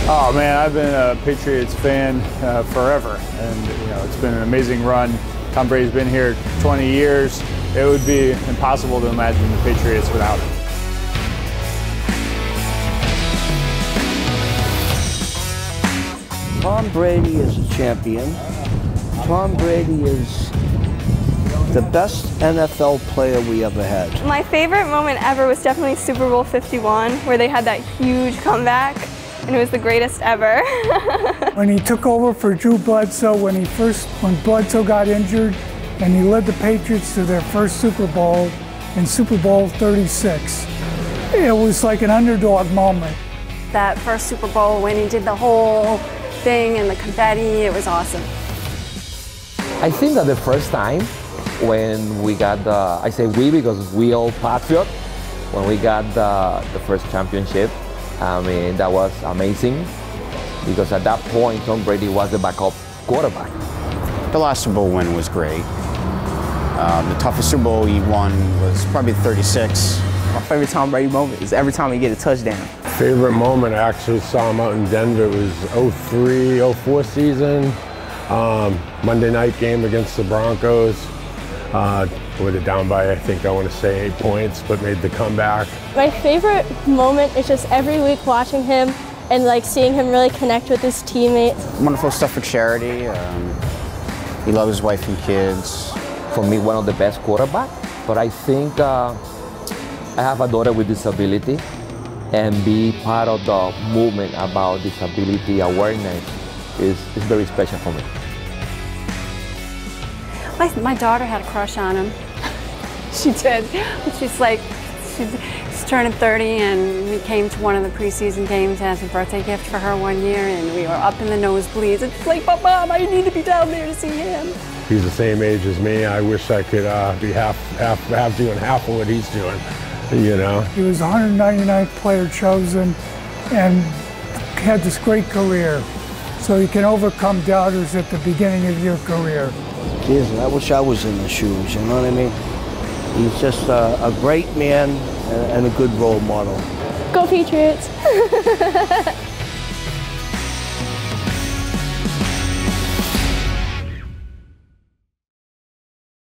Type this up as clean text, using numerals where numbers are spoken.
Oh man, I've been a Patriots fan forever, and it's been an amazing run. Tom Brady's been here 20 years. It would be impossible to imagine the Patriots without him. Tom Brady is a champion. Tom Brady is the best NFL player we ever had. My favorite moment ever was definitely Super Bowl 51, where they had that huge comeback, and it was the greatest ever. When he took over for Drew Bledsoe, when Bledsoe got injured, and he led the Patriots to their first Super Bowl in Super Bowl 36. It was like an underdog moment. That first Super Bowl when he did the whole thing and the confetti, it was awesome. I think that the first time when we got I say we because we all Patriot, when we got the first championship, I mean, that was amazing because at that point Tom Brady was the backup quarterback. The last Super Bowl win was great. The toughest Super Bowl he won was probably 36. My favorite Tom Brady moment is every time he get a touchdown. Favorite moment, I actually saw him out in Denver. It was 03-04 season. Monday night game against the Broncos. With it down by, I want to say 8 points, but made the comeback. My favorite moment is just every week watching him and like seeing him really connect with his teammates. Wonderful stuff for charity. He loves his wife and kids. For me, one of the best quarterbacks, but I think I have a daughter with disability, and be part of the movement about disability awareness is very special for me. My daughter had a crush on him. She did. She's turning 30, and we came to one of the preseason games as a birthday gift for her one year, and we were up in the nosebleeds. It's like, but Mom, I need to be down there to see him. He's the same age as me. I wish I could be doing half of what he's doing, He was the 199th player chosen and had this great career. So you can overcome doubters at the beginning of your career. Jeez, I wish I was in the shoes, you know what I mean? He's just a great man and a good role model. Go Patriots!